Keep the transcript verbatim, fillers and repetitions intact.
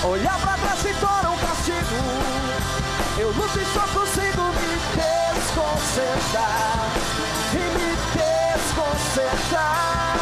Olhar pra trás se torna um castigo. Eu luto e só consigo me desconcertar. E me desconcertar.